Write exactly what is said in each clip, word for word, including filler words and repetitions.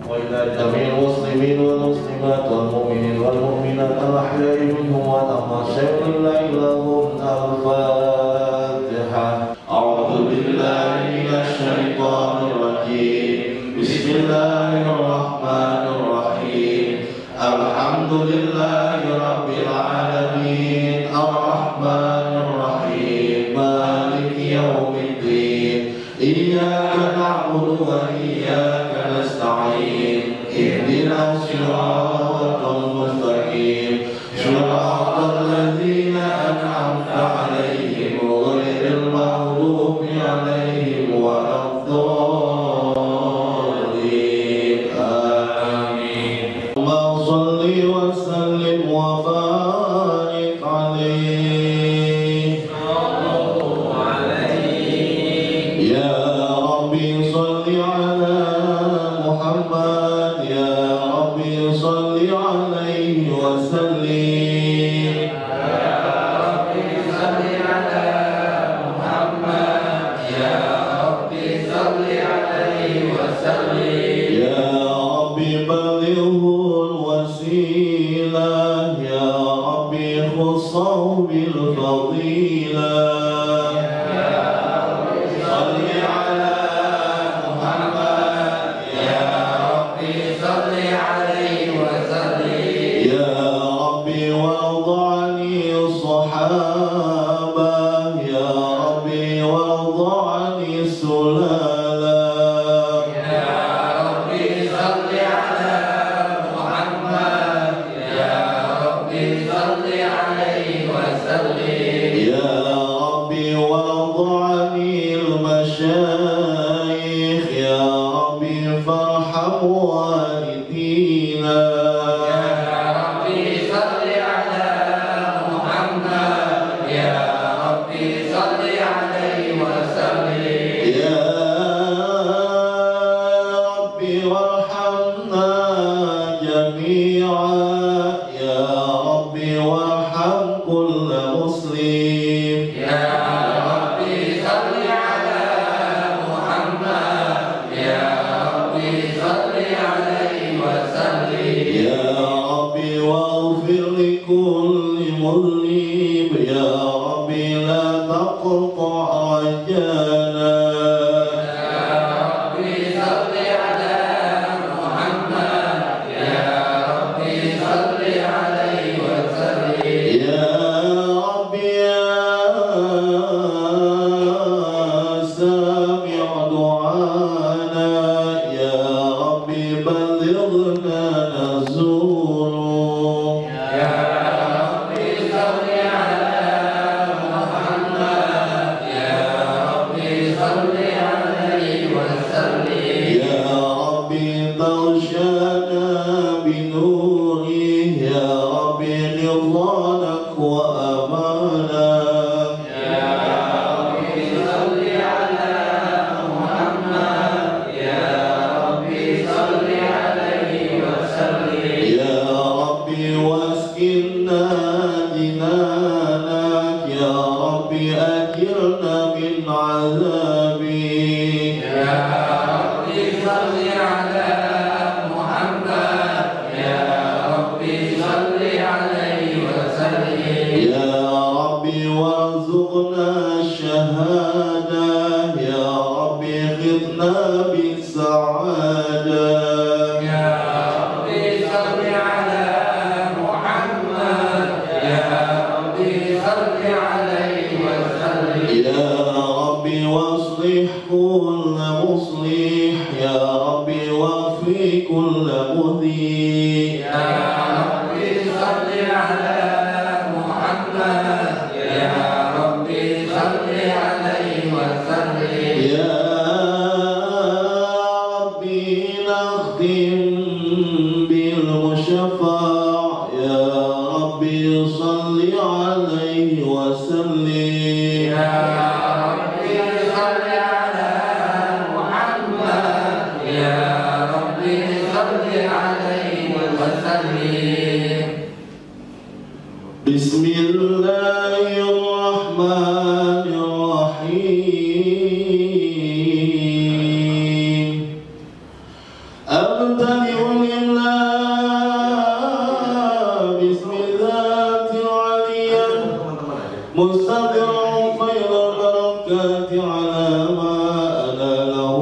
وإلى جميع المسلمين والمسلمات والمؤمنين والمؤمنات الأحياء منهم والأموات شهد لا إله إلا الفاتحة. أعوذ بالله من الشيطان الرجيم. بسم الله الرحمن الرحيم. الحمد لله رب العالمين الرحمن الرحيم مالك يوم الدين إياك نعبد وإياك نستعين اهدنا الصراط المستقيم صراط الذين أنعمت عليهم غير المغضوب عليهم ولا الضالين آمين. اللهم صل وسلم وبارك عليه يا ربي صل على محمد يا ربي صل عليه وسلم يا ربي صل على محمد يا ربي صل عليه وسلم يا ربي بلغه الوسيلة يا ربي خصه بالفضيلة Bismillahirrahmanirrahim. أبتدئ لله بسم ذات العلية مستدعا خير البركات على ما أنا له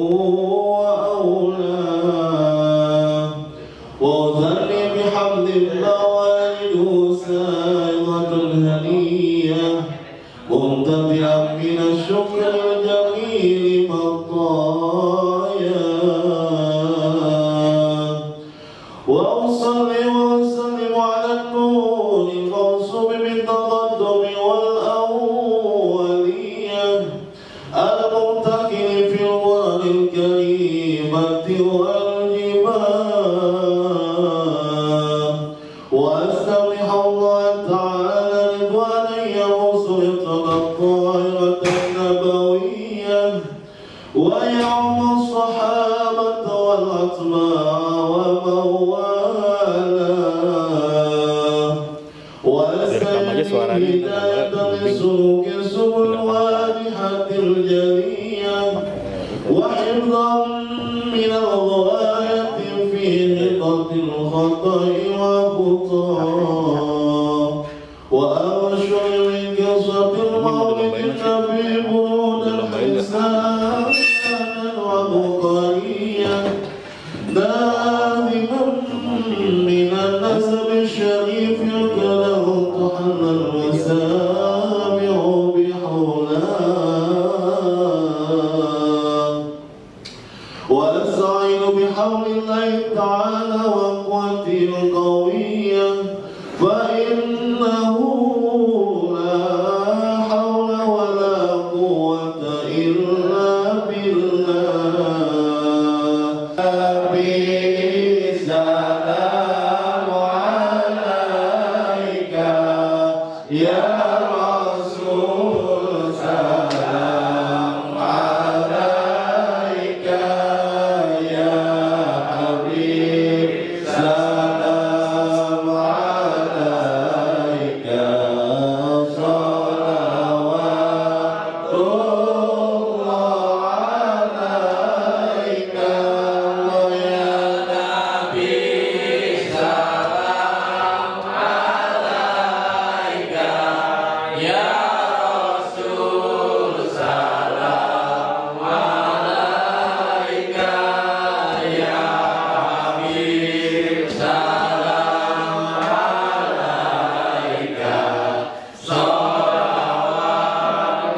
وأولاه وأثني بحمد الموالد سائغة هنية ممتدئا من الشكر الجميل مطايا وأصلي وأسلم على النور الموصوب بالتقدم والأولية الممتكن في الورى الكريمة والجبال وأستمح الله تعالى رضوانا يغوص رضا الطاهرة النبوية ويعم الصحابة والأتباع ومن والاه وأستمح هداية لسلوك السبل الواضحة الجلية وحفظا من الغواية في نقط الخطأ وخطاه وأبشر من قصة المولد النبي برودا حسانا وبقريا دائما من النسب الشريف كله تحنى المسامع بحولاه وأستعين بحول الله تعالى وقوته القوية فإنه لا حول ولا قوة إلا بالله السلام عليك يا رسول سلام عليك يا حبيب سلام عليك صلوات الله عليك يا نبي سلام عليك يا رسول سلام عليك يا حبيب سلام عليك صلوات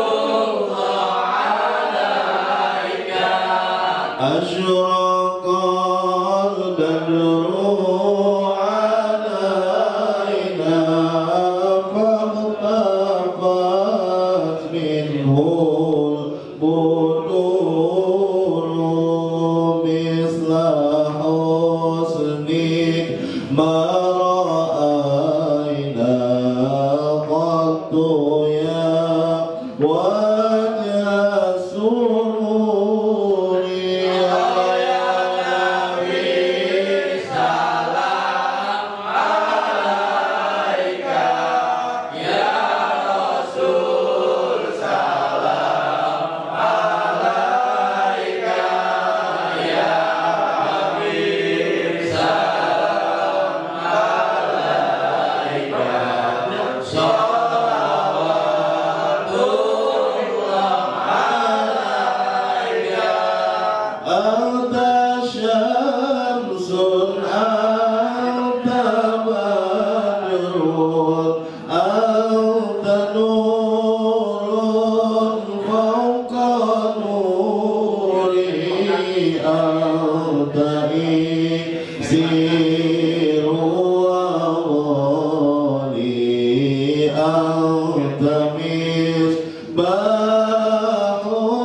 الله عليك أشرق البدر علينا فاختفت منه البدور مثل حسنك ما رأينا قط يا وجه السرور يا نبي سلام عليك يا رسول سلام عليك يا حبيب سلام عليك صلوات الله عليك أنت شمس أنت بدر أنت نور فوق نوري أنت إكسير وغالي أنت مصباح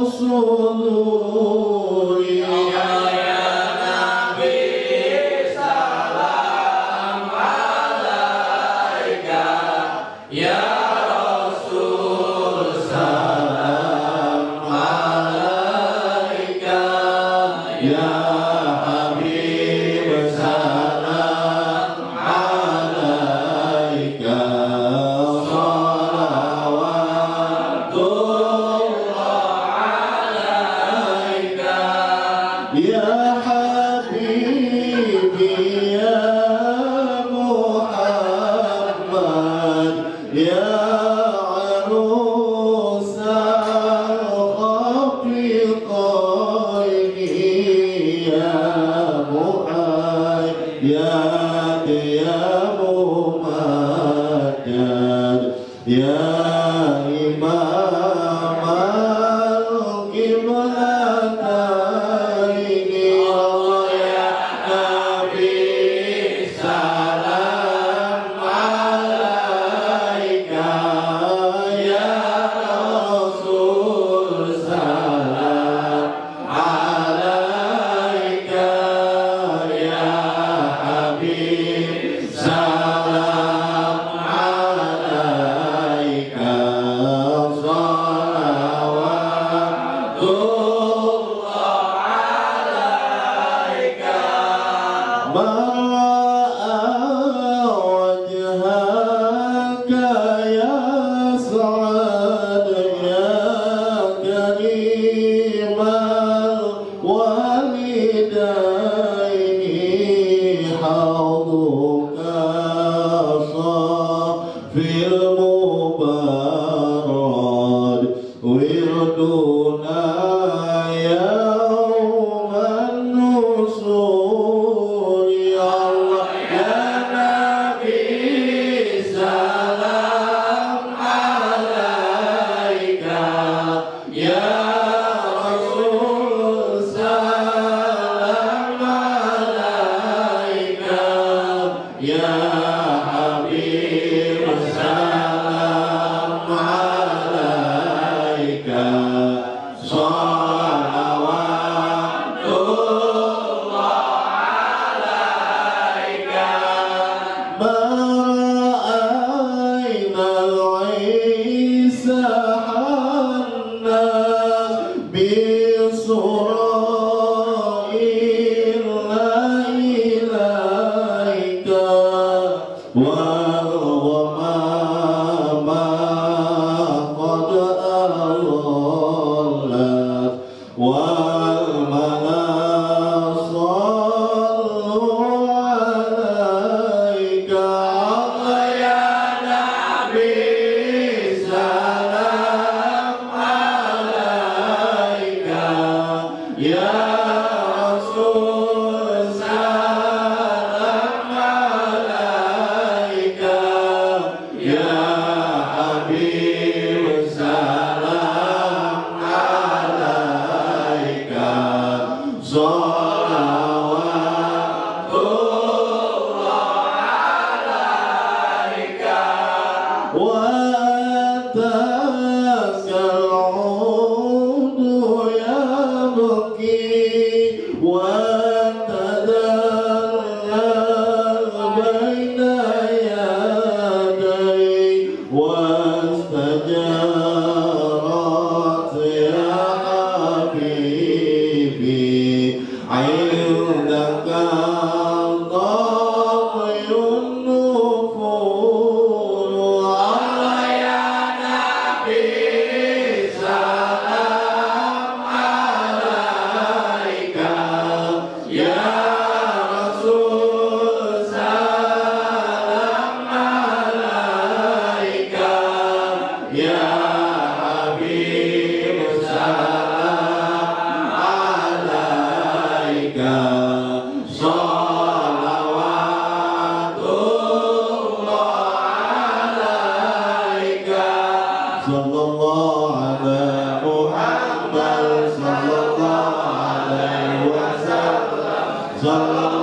الصدور يا نبي سلام عليك يا رسول سلام عليك يا حبيب سلام ya qiyam majad, ya imam al-qiblataini, Allah ya Nabi salam alaika, ya Rasul salam alaika, ya Habib salam alaika, salawatullah alaika. Wajhaka ya Sa'ad ya karimal walidaini, hauduka safil mubarad, wirduna yawman nusur, ya Allah ya Nabi salam alaika, ya Rasul salam alaika, ya Habib salam alaika, salawatullah alaika. Ma'ayna al-Isa hannas bisura'il la ilaika, wal-ghamama qad adallat, wal-malasallu alaika, Allah ya Nabi salam alaika, ya Rasul salam alaika, ya Habib salam alaika, salawatullah alaika. Watakal udu yabki, watadallal baina yaday, wastajarat ya habibi, indaka dhamyun nufur, Allah ya Nabi salam alaika, ya Rasul salam alaika, ya Habib salam alaika, salawatullah alaika. Sallallahu ala Muhammad sallallahu alaihi wasallam, sallallahu